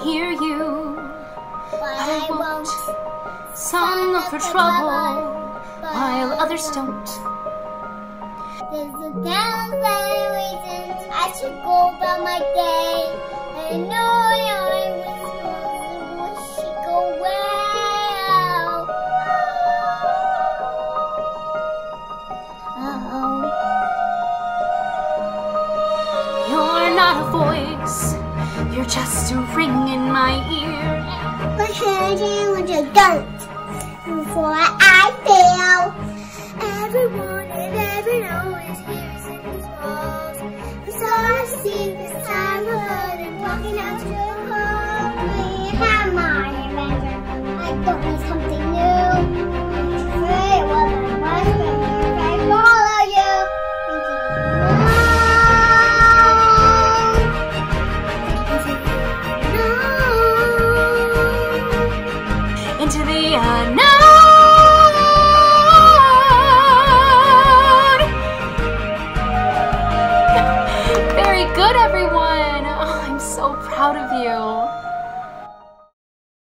hear you, but I won't. Some look for trouble, while others don't. There's a thousand reasons I should go about my day. I know I was supposed to go well. You're not a voice, you're just a ring in my ear. But hurting with your guns before I fail. Everyone and everyone is here in these walls. I'm sorry to see this time of hurt and walking out to